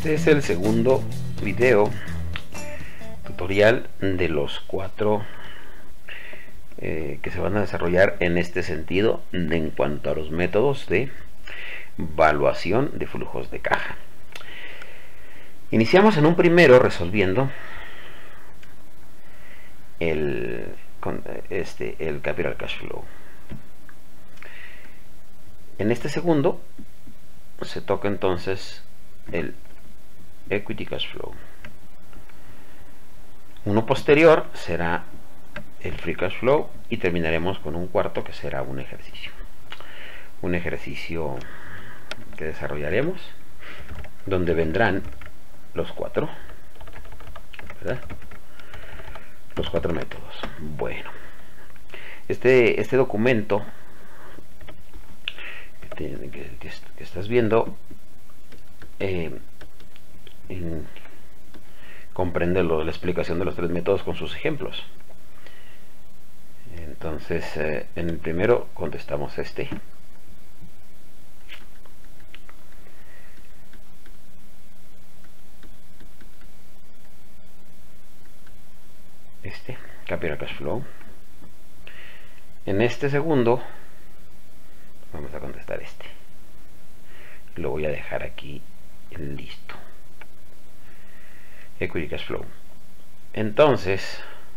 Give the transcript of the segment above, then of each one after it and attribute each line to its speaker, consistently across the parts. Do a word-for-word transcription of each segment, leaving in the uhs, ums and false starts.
Speaker 1: Este es el segundo video tutorial de los cuatro eh, que se van a desarrollar en este sentido de, en cuanto a los métodos de evaluación de flujos de caja. Iniciamos en un primero resolviendo el, este, el Capital Cash Flow. En este segundo se toca entonces el Equity Cash Flow. Uno posterior será el Free Cash Flow y terminaremos con un cuarto que será un ejercicio. Un ejercicio que desarrollaremos donde vendrán los cuatro, ¿verdad? Los cuatro métodos. Bueno, este, este documento que, que, que, que estás viendo eh, en, comprende lo, la explicación de los tres métodos con sus ejemplos. Entonces, eh, en el primero contestamos este. Este, Capital Cash Flow. En este segundo vamos a contestar este. Lo voy a dejar aquí en listo. Equity Cash Flow. Entonces,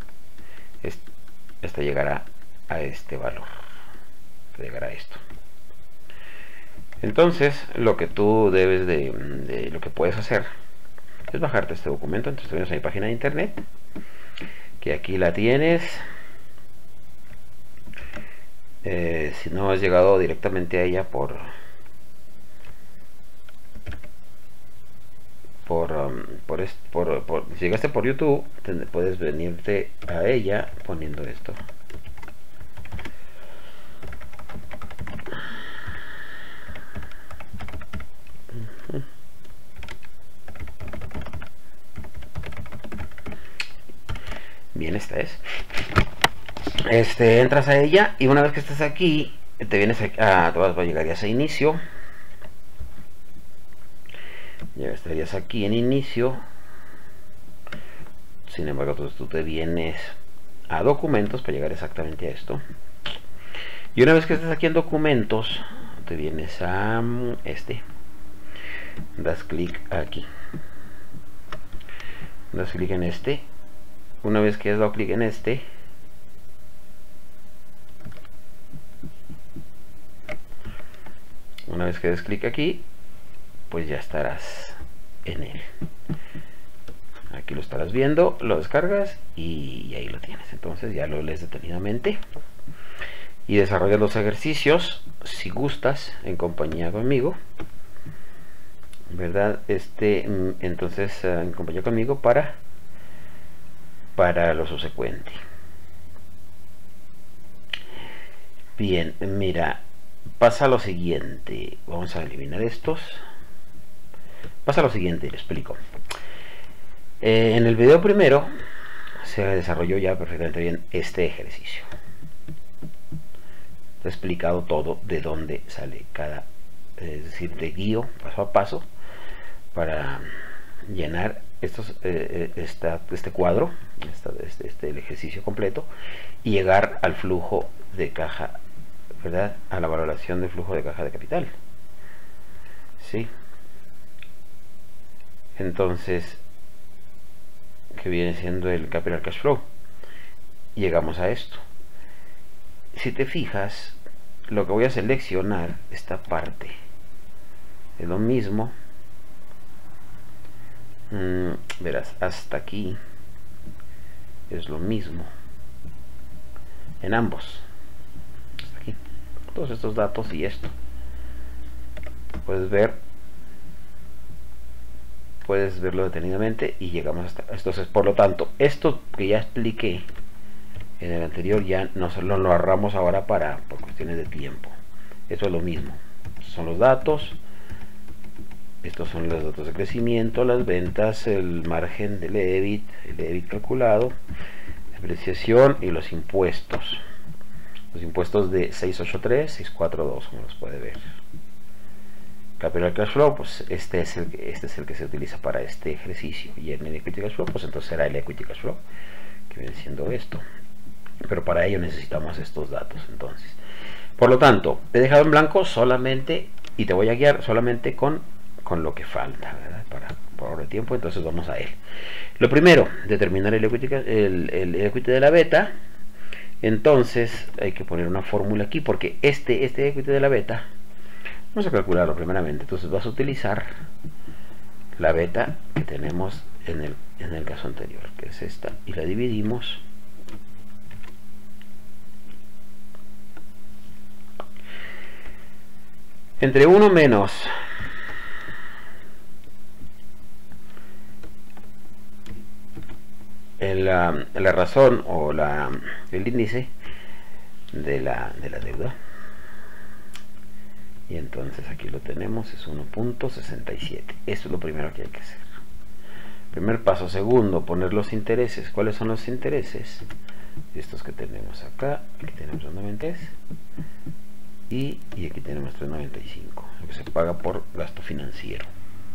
Speaker 1: este llegará a este valor. Llegará a esto. Entonces, lo que tú debes de, de lo que puedes hacer es bajarte este documento. Entonces, tenemos en mi página de internet, que aquí la tienes. Eh, si no has llegado directamente a ella por por, um, por, por, por si llegaste por YouTube, te, puedes venirte a ella poniendo esto. Uh-huh. Bien, esta es. Este, entras a ella y una vez que estés aquí, te vienes a, a te vas a llegar ya a inicio. Ya estarías aquí en inicio. Sin embargo, entonces tú te vienes a documentos para llegar exactamente a esto. Y una vez que estés aquí en documentos, te vienes a este. Das clic aquí. Das clic en este. Una vez que has dado clic en este, una vez que des clic aquí, pues ya estarás en él. Aquí lo estarás viendo, lo descargas y, y ahí lo tienes. Entonces ya lo lees detenidamente y desarrollas los ejercicios si gustas en compañía conmigo, ¿verdad? Este, entonces en compañía conmigo para para lo subsecuente. Bien, mira, pasa lo siguiente. Vamos a eliminar estos. Pasa lo siguiente, le explico. Eh, en el video primero se desarrolló ya perfectamente bien este ejercicio. Te he explicado todo de dónde sale cada, es decir, te guío paso a paso para llenar estos, eh, esta, este cuadro, esta, este, este el ejercicio completo y llegar al flujo de caja, ¿verdad? A la valoración del flujo de caja de capital. ¿Sí? Entonces, que viene siendo el Capital Cash Flow. Llegamos a esto. Si te fijas, lo que voy a seleccionar, esta parte, es lo mismo. Mm, verás, hasta aquí es lo mismo en ambos. Hasta aquí. Todos estos datos y esto. Puedes ver. Puedes verlo detenidamente y llegamos hasta entonces, por lo tanto, esto que ya expliqué en el anterior ya nos lo, lo ahorramos ahora para por cuestiones de tiempo. Eso es lo mismo, son los datos, estos son los datos de crecimiento, las ventas, el margen del E B I T, el E B I T calculado, depreciación y los impuestos. Los impuestos de seiscientos ochenta y tres, seiscientos cuarenta y dos, como los puede ver. Capital Cash Flow, pues este es el que, este es el que se utiliza para este ejercicio, y en el Equity Cash Flow, pues entonces será el Equity Cash Flow, que viene siendo esto. Pero para ello necesitamos estos datos. Entonces, por lo tanto, te he dejado en blanco solamente, y te voy a guiar solamente con, con lo que falta, ¿verdad? Para por ahorro de tiempo. Entonces vamos a él. Lo primero, determinar el equity, el, el equity de la beta. Entonces hay que poner una fórmula aquí, porque este, este equity de la beta, vamos a calcularlo primeramente. Entonces vas a utilizar la beta que tenemos en el, en el caso anterior, que es esta, y la dividimos entre uno menos la, la razón o la, el índice de la, de la deuda, y entonces aquí lo tenemos, es uno punto sesenta y siete. Esto es lo primero que hay que hacer. Primer paso. Segundo, poner los intereses. ¿Cuáles son los intereses? Estos que tenemos acá. Aquí tenemos los noventa y, y aquí tenemos tres noventa y cinco, lo que se paga por gasto financiero.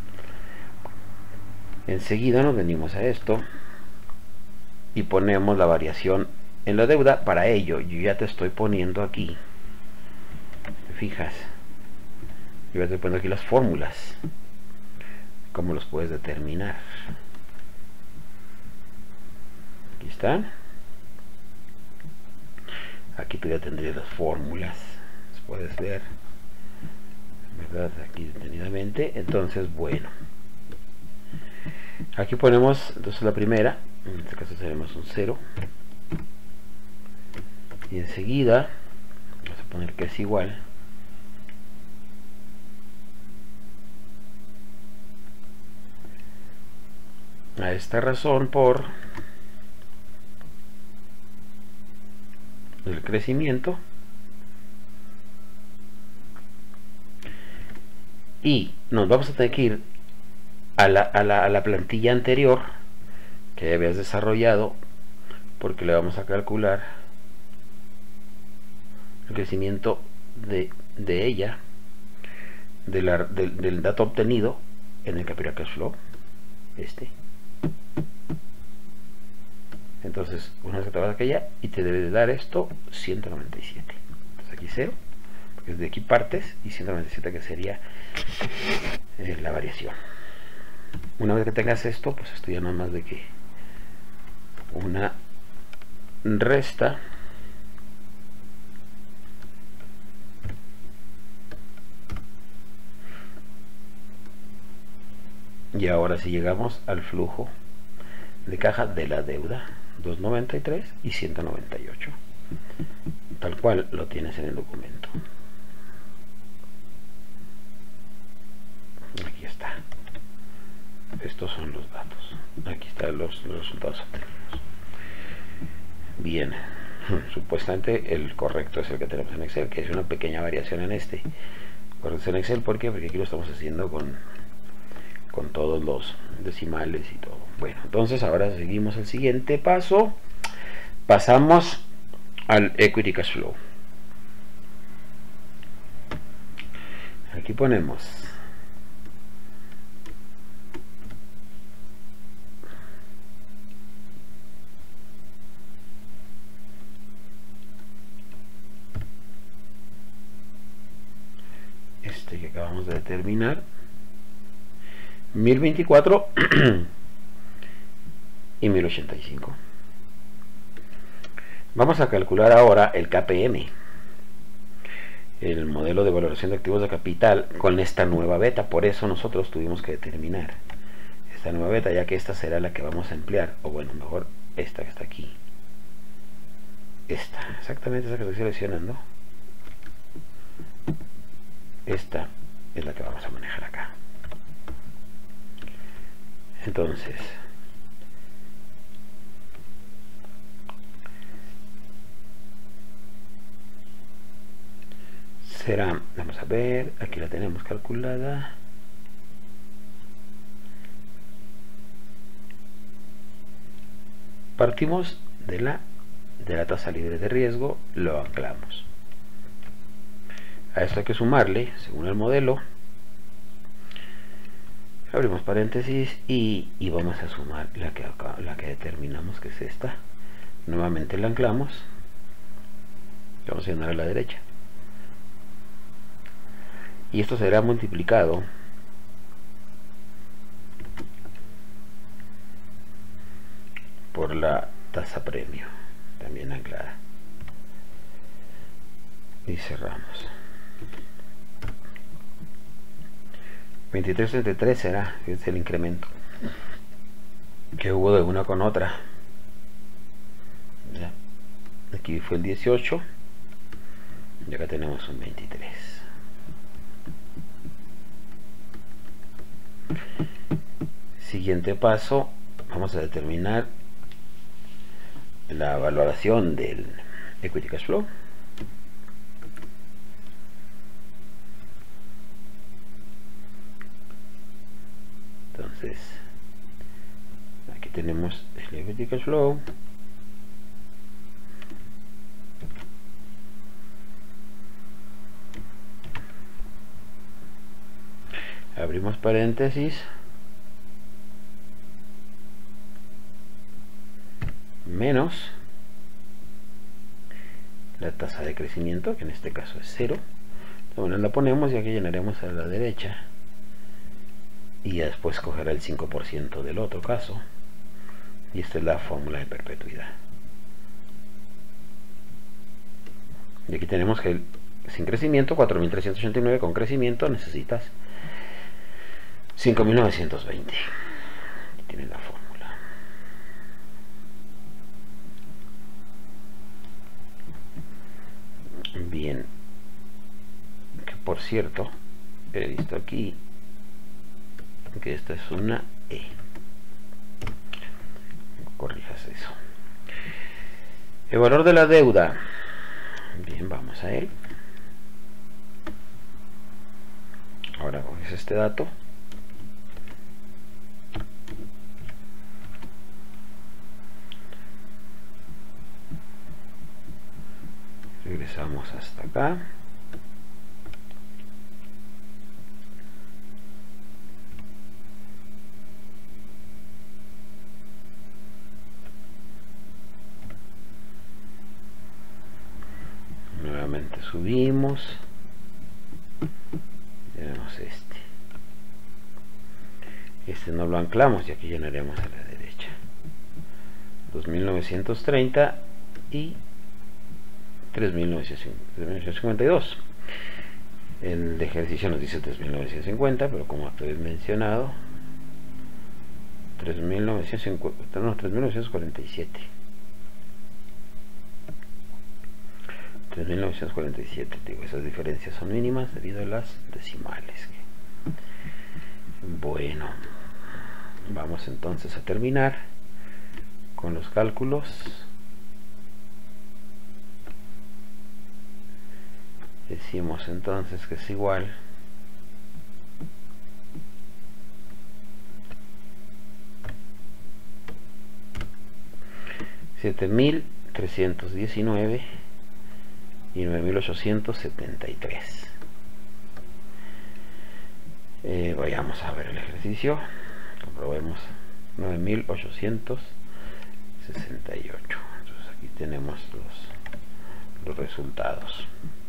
Speaker 1: Enseguida nos venimos a esto y ponemos la variación en la deuda. Para ello yo ya te estoy poniendo aquí, ¿te fijas? Yo ya te estoy poniendo aquí las fórmulas, cómo los puedes determinar. Aquí están. Aquí tú ya tendrías las fórmulas, las puedes ver, ¿verdad? Aquí detenidamente. Entonces, bueno, aquí ponemos entonces la primera, en este caso tenemos un cero, y enseguida vamos a poner que es igual a esta razón por el crecimiento, y nos vamos a tener que ir a la, a la, a la plantilla anterior que ya habías desarrollado, porque le vamos a calcular el crecimiento de, de ella, de la, de, del dato obtenido en el Capital Cash Flow, este. Entonces, una vez que te vas a aquella, y te debe de dar esto ciento noventa y siete. Entonces aquí cero, porque de aquí partes, y ciento noventa y siete que sería eh, la variación. Una vez que tengas esto, pues esto ya no es más de que una resta y ahora si llegamos al flujo de caja de la deuda, doscientos noventa y tres y ciento noventa y ocho, tal cual lo tienes en el documento. Aquí está, estos son los datos, aquí están los, los resultados obtenidos. Bien, supuestamente el correcto es el que tenemos en Excel, que es una pequeña variación en este correcto en Excel. ¿Por qué? Porque aquí lo estamos haciendo con con todos los decimales y todo. Bueno, entonces ahora seguimos el siguiente paso, pasamos al Equity Cash Flow. Aquí ponemos este que acabamos de determinar, mil veinticuatro y mil ochenta y cinco. Vamos a calcular ahora el K P M, el modelo de valoración de activos de capital, con esta nueva beta. Por eso nosotros tuvimos que determinar esta nueva beta, ya que esta será la que vamos a emplear, o bueno, mejor esta que está aquí, esta, exactamente esa que estoy seleccionando, esta es la que vamos a manejar acá. Entonces, será, vamos a ver, aquí la tenemos calculada, partimos de la de la tasa libre de riesgo, lo anclamos a esto. Hay que sumarle, según el modelo, Abrimos paréntesis y, y vamos a sumar la que acá, la que determinamos que es esta. Nuevamente la anclamos, vamos a llenar a la derecha y esto será multiplicado por la tasa premio, también anclada, y cerramos. Veintitrés treinta y tres será, es el incremento que hubo de una con otra. Ya. Aquí fue el dieciocho y acá tenemos un veintitrés. Siguiente paso, vamos a determinar la valoración del equity cash flow. Entonces aquí tenemos el equity cash flow. Abrimos paréntesis, menos la tasa de crecimiento, que en este caso es cero. Bueno, la ponemos y aquí llenaremos a la derecha y ya después cogerá el cinco por ciento del otro caso, y esta es la fórmula de perpetuidad. Y aquí tenemos que el, sin crecimiento cuatro mil trescientos ochenta y nueve, con crecimiento necesitas cinco mil novecientos veinte. Aquí tienes la fórmula. Bien, que por cierto he visto aquí que esta es una E. Corrijas eso. El valor de la deuda. Bien, vamos a él. Ahora coges este dato. Regresamos hasta acá. Nuevamente subimos. Tenemos este. Este no lo anclamos y aquí llenaremos a la derecha. dos mil novecientos treinta y tres mil novecientos cincuenta y dos. El de ejercicio nos dice tres mil novecientos cincuenta, pero como habéis mencionado, tres mil novecientos cincuenta, no, tres mil novecientos cuarenta y siete. tres mil novecientos cuarenta y siete, digo, esas diferencias son mínimas debido a las decimales. Bueno, vamos entonces a terminar con los cálculos. Decimos entonces que es igual siete mil trescientos diecinueve y nueve mil ochocientos setenta y tres. Eh, vayamos a ver el ejercicio, comprobemos nueve mil ochocientos sesenta y ocho. Entonces aquí tenemos los, los resultados.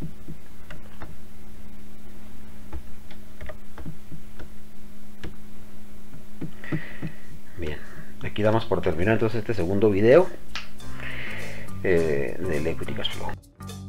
Speaker 1: Bien, aquí damos por terminar entonces este segundo video eh, del Equity Cash Flow.